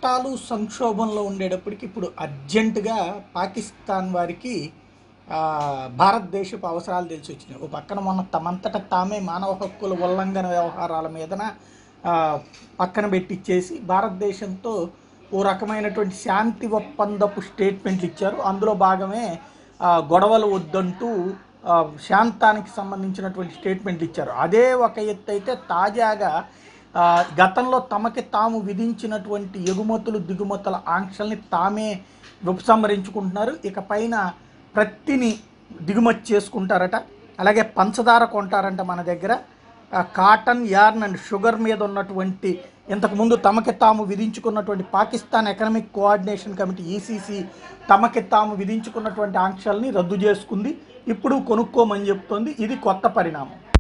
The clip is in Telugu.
కష్టాలు సంక్షోభంలో ఉండేటప్పటికి ఇప్పుడు అర్జెంటుగా పాకిస్తాన్ వారికి భారతదేశపు అవసరాలు తెలిసి వచ్చినాయి. ఓ పక్కన మొన్న తమంతట తామే మానవ హక్కుల ఉల్లంఘన వ్యవహారాల మీదన ఆ, పక్కన పెట్టిచ్చేసి భారతదేశంతో ఓ రకమైనటువంటి శాంతి ఒప్పందపు స్టేట్మెంట్లు ఇచ్చారు. అందులో భాగమే గొడవలు వద్దంటూ ఆ, శాంతానికి సంబంధించినటువంటి స్టేట్మెంట్లు ఇచ్చారు. అదే ఒక ఎత్తు అయితే తాజాగా గతంలో తమకి తాము విధించినటువంటి ఎగుమతులు దిగుమతుల ఆంక్షల్ని తామే ఉపసంహరించుకుంటున్నారు. ఇక పైన ప్రత్తిని దిగుమతి చేసుకుంటారట. అలాగే పంచదార కొంటారంట మన దగ్గర. కాటన్, యార్న్ అండ్ షుగర్ మీద ఉన్నటువంటి ఇంతకుముందు తమకి తాము విధించుకున్నటువంటి Pakistan economic coordination committee ECC తమకి తాము విధించుకున్నటువంటి ఆంక్షల్ని రద్దు చేసుకుంది. ఇప్పుడు కొనుక్కోమని చెప్తోంది. ఇది కొత్త పరిణామం.